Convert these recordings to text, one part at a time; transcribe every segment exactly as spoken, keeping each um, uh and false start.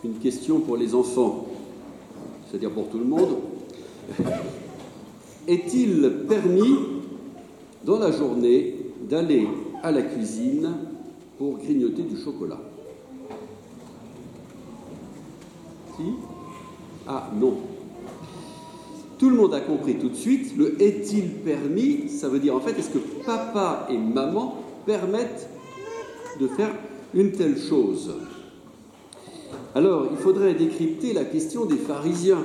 une question pour les enfants, c'est-à-dire pour tout le monde. Est-il permis, dans la journée, d'aller à la cuisine pour grignoter du chocolat? Si? Ah, non. Tout le monde a compris tout de suite, le « est-il permis ?» ça veut dire en fait, est-ce que papa et maman permettent de faire une telle chose? Alors, il faudrait décrypter la question des pharisiens.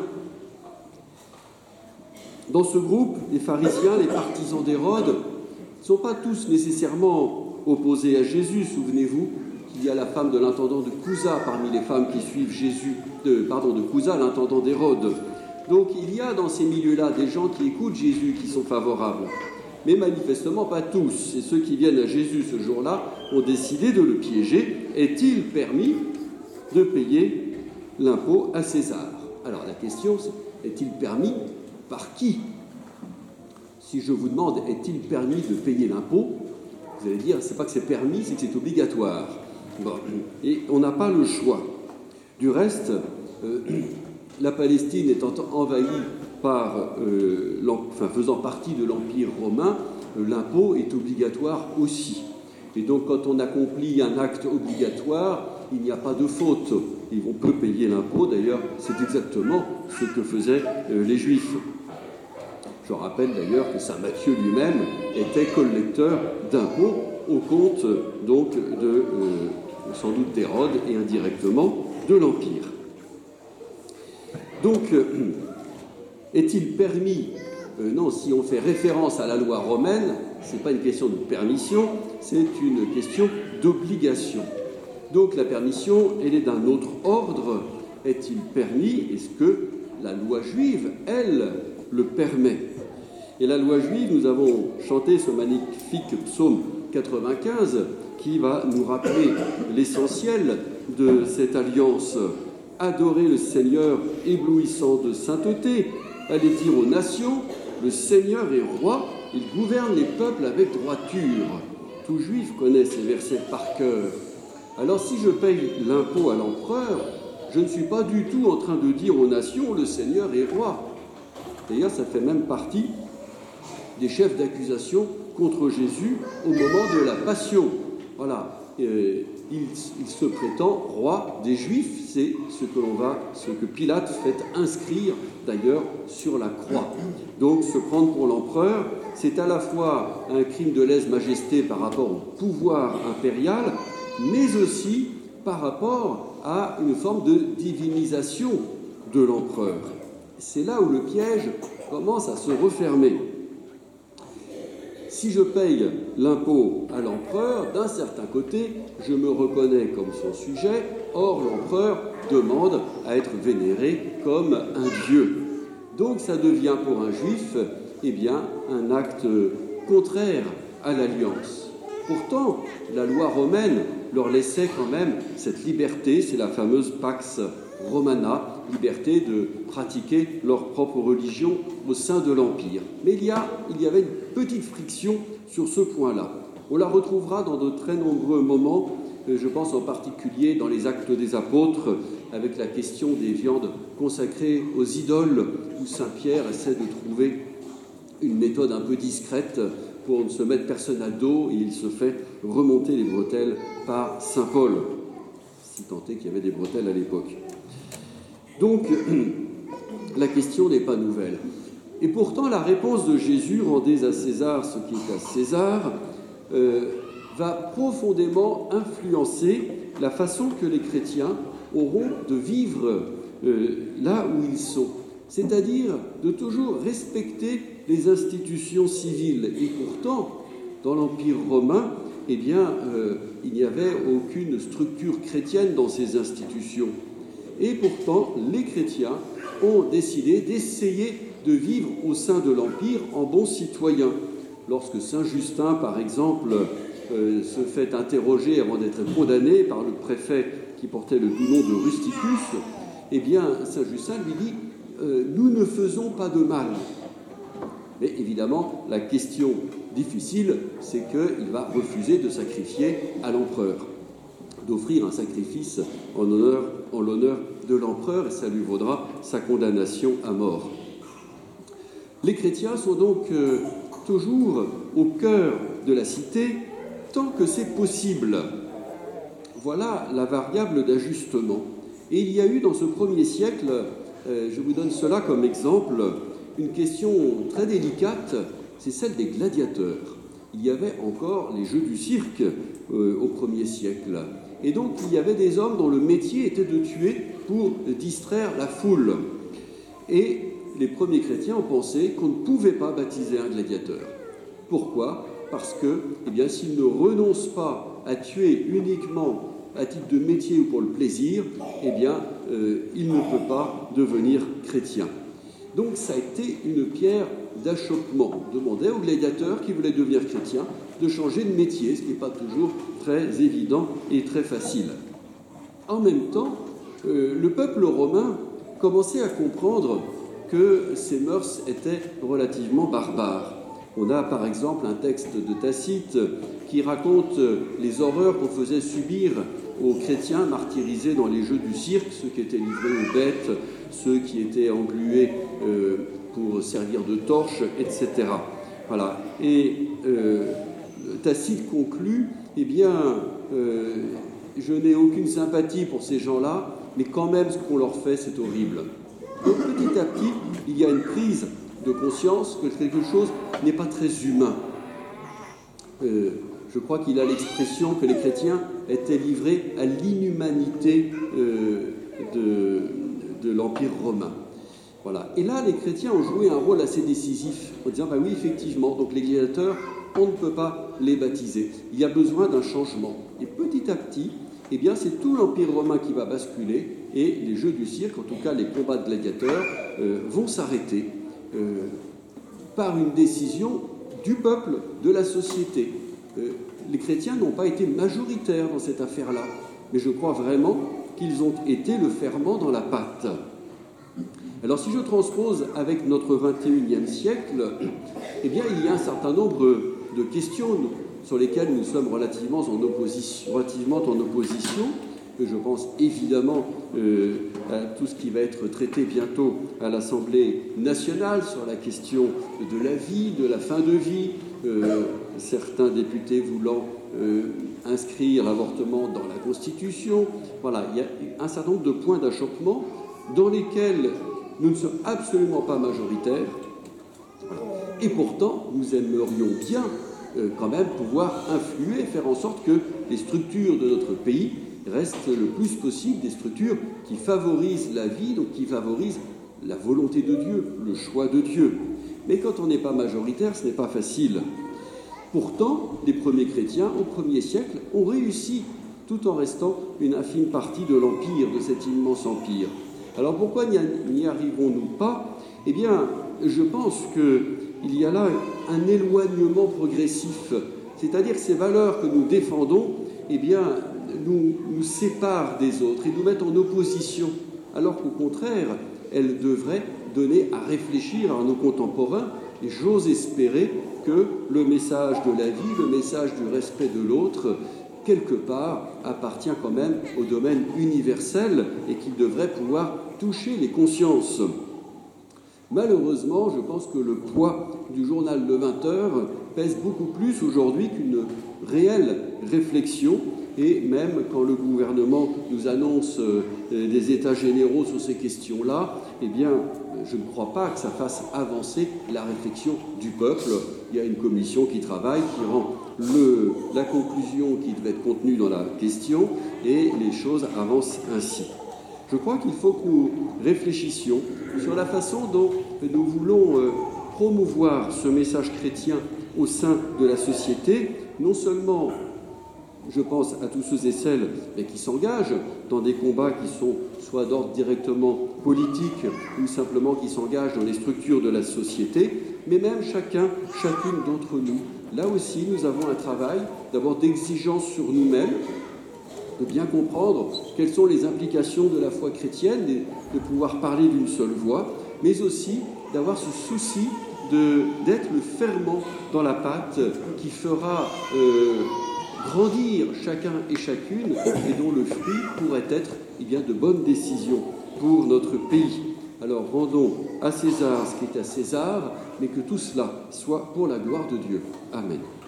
Dans ce groupe, les pharisiens, les partisans d'Hérode, ne sont pas tous nécessairement opposés à Jésus. Souvenez-vous qu'il y a la femme de l'intendant de Couza parmi les femmes qui suivent Jésus, de, pardon, de Couza, l'intendant d'Hérode. Donc il y a dans ces milieux-là des gens qui écoutent Jésus, qui sont favorables. Mais manifestement pas tous. Et ceux qui viennent à Jésus ce jour-là ont décidé de le piéger. Est-il permis de payer l'impôt à César? Alors la question, c'est, est-il permis par qui? Si je vous demande, est-il permis de payer l'impôt, vous allez dire, c'est pas que c'est permis, c'est que c'est obligatoire. Bon. Et on n'a pas le choix. Du reste, euh, la Palestine étant envahie par, euh, enfin, faisant partie de l'Empire romain, euh, l'impôt est obligatoire aussi. Et donc, quand on accomplit un acte obligatoire, il n'y a pas de faute. Et on peut payer l'impôt. D'ailleurs, c'est exactement ce que faisaient euh, les Juifs. Je rappelle d'ailleurs que saint Matthieu lui-même était collecteur d'impôts au compte donc de, euh, sans doute d'Hérode et indirectement de l'Empire. Donc, euh, est-il permis euh, Non, si on fait référence à la loi romaine, ce n'est pas une question de permission, c'est une question d'obligation. Donc la permission, elle est d'un autre ordre. Est-il permis? Est-ce que la loi juive, elle, le permet? Et la loi juive, nous avons chanté ce magnifique psaume quatre-vingt-quinze qui va nous rappeler l'essentiel de cette alliance. Adorer le Seigneur éblouissant de sainteté, allez dire aux nations, le Seigneur est roi, il gouverne les peuples avec droiture. Tout juif connaît ces versets par cœur. Alors si je paye l'impôt à l'empereur, je ne suis pas du tout en train de dire aux nations, le Seigneur est roi. D'ailleurs, ça fait même partie des chefs d'accusation contre Jésus au moment de la Passion. Voilà. Euh, il, il se prétend roi des Juifs, c'est ce que l'on va, ce que Pilate fait inscrire d'ailleurs sur la croix. Donc se prendre pour l'empereur, c'est à la fois un crime de lèse-majesté par rapport au pouvoir impérial, mais aussi par rapport à une forme de divinisation de l'empereur. C'est là où le piège commence à se refermer. Si je paye l'impôt à l'empereur, d'un certain côté, je me reconnais comme son sujet, or l'empereur demande à être vénéré comme un dieu. Donc ça devient pour un juif, eh bien, un acte contraire à l'alliance. Pourtant, la loi romaine leur laissait quand même cette liberté, c'est la fameuse Pax Romana, liberté de pratiquer leur propre religion au sein de l'Empire. Mais il y a, il y avait une petite friction sur ce point-là. On la retrouvera dans de très nombreux moments, je pense en particulier dans les Actes des Apôtres, avec la question des viandes consacrées aux idoles, où saint Pierre essaie de trouver une méthode un peu discrète pour ne se mettre personne à dos, et il se fait remonter les bretelles par saint Paul, si tant est qu'il y avait des bretelles à l'époque. Donc, la question n'est pas nouvelle. Et pourtant, la réponse de Jésus, rendez à César ce qui est à César, euh, va profondément influencer la façon que les chrétiens auront de vivre euh, là où ils sont. C'est-à-dire de toujours respecter les institutions civiles. Et pourtant, dans l'Empire romain, eh bien, euh, il n'y avait aucune structure chrétienne dans ces institutions. Et pourtant, les chrétiens ont décidé d'essayer de vivre au sein de l'Empire en bons citoyens. Lorsque saint Justin, par exemple, euh, se fait interroger avant d'être condamné par le préfet qui portait le doux nom de Rusticus, eh bien, saint Justin lui dit euh, « Nous ne faisons pas de mal ». Mais évidemment, la question difficile, c'est qu'il va refuser de sacrifier à l'empereur. d'offrir un sacrifice en honneur, en l'honneur de l'empereur, et ça lui vaudra sa condamnation à mort. Les chrétiens sont donc euh, toujours au cœur de la cité, tant que c'est possible. Voilà la variable d'ajustement. Et il y a eu dans ce premier siècle, euh, je vous donne cela comme exemple, une question très délicate, c'est celle des gladiateurs. Il y avait encore les jeux du cirque euh, au premier siècle. Et donc il y avait des hommes dont le métier était de tuer pour distraire la foule. Et les premiers chrétiens ont pensé qu'on ne pouvait pas baptiser un gladiateur. Pourquoi ? Parce que, eh bien, s'il ne renonce pas à tuer uniquement à titre de métier ou pour le plaisir, eh bien, euh, il ne peut pas devenir chrétien. Donc ça a été une pierre d'achoppement. On demandait aux gladiateurs qui voulaient devenir chrétiens de changer de métier, ce qui n'est pas toujours très évident et très facile. En même temps, euh, le peuple romain commençait à comprendre que ces mœurs étaient relativement barbares. On a par exemple un texte de Tacite qui raconte les horreurs qu'on faisait subir aux chrétiens martyrisés dans les jeux du cirque, ceux qui étaient livrés aux bêtes, ceux qui étaient englués euh, pour servir de torche, et cetera. Voilà. Et euh, Tacite conclut, eh bien, euh, je n'ai aucune sympathie pour ces gens-là, mais quand même ce qu'on leur fait, c'est horrible. Donc petit à petit, il y a une prise de conscience que quelque chose n'est pas très humain. Euh, je crois qu'il a l'expression que les chrétiens étaient livrés à l'inhumanité euh, de, de l'Empire romain. Voilà. Et là, les chrétiens ont joué un rôle assez décisif en disant, bah oui, effectivement, donc les gladiateurs, on ne peut pas les baptiser. Il y a besoin d'un changement. Et petit à petit, eh bien, c'est tout l'Empire romain qui va basculer et les jeux du cirque, en tout cas les combats de gladiateurs, euh, vont s'arrêter euh, par une décision du peuple, de la société. Euh, les chrétiens n'ont pas été majoritaires dans cette affaire-là, mais je crois vraiment qu'ils ont été le ferment dans la pâte. Alors si je transpose avec notre vingt et unième siècle, eh bien il y a un certain nombre de questions sur lesquelles nous sommes relativement en opposition, relativement en opposition. Je pense évidemment euh, à tout ce qui va être traité bientôt à l'Assemblée nationale sur la question de la vie, de la fin de vie, euh, certains députés voulant euh, inscrire l'avortement dans la Constitution. Voilà, il y a un certain nombre de points d'achoppement dans lesquels nous ne sommes absolument pas majoritaires. Voilà. Et pourtant, nous aimerions bien euh, quand même pouvoir influer, faire en sorte que les structures de notre pays restent le plus possible des structures qui favorisent la vie, donc qui favorisent la volonté de Dieu, le choix de Dieu. Mais quand on n'est pas majoritaire, ce n'est pas facile. Pourtant, les premiers chrétiens, au premier siècle, ont réussi, tout en restant une infime partie de l'empire, de cet immense empire. Alors pourquoi n'y arriverons-nous pas ? Eh bien, je pense qu'il y a là un éloignement progressif, c'est-à-dire que ces valeurs que nous défendons, eh bien, nous, nous séparent des autres et nous mettent en opposition, alors qu'au contraire, elles devraient donner à réfléchir à nos contemporains. Et j'ose espérer que le message de la vie, le message du respect de l'autre, quelque part, appartient quand même au domaine universel et qu'il devrait pouvoir toucher les consciences. Malheureusement, je pense que le poids du journal de vingt heures pèse beaucoup plus aujourd'hui qu'une réelle réflexion. Et même quand le gouvernement nous annonce euh, des états généraux sur ces questions-là, eh bien, je ne crois pas que ça fasse avancer la réflexion du peuple. Il y a une commission qui travaille, qui rend le, la conclusion qui devait être contenue dans la question, et les choses avancent ainsi. Je crois qu'il faut que nous réfléchissions sur la façon dont nous voulons euh, promouvoir ce message chrétien au sein de la société, non seulement, je pense à tous ceux et celles qui s'engagent dans des combats qui sont soit d'ordre directement politique ou simplement qui s'engagent dans les structures de la société, mais même chacun, chacune d'entre nous. Là aussi, nous avons un travail d'abord d'exigence sur nous-mêmes, de bien comprendre quelles sont les implications de la foi chrétienne, de pouvoir parler d'une seule voix, mais aussi d'avoir ce souci de, d'être le ferment dans la pâte qui fera... Euh, grandir chacun et chacune et dont le fruit pourrait être eh bien, de bonnes décisions pour notre pays. Alors rendons à César ce qui est à César, mais que tout cela soit pour la gloire de Dieu. Amen.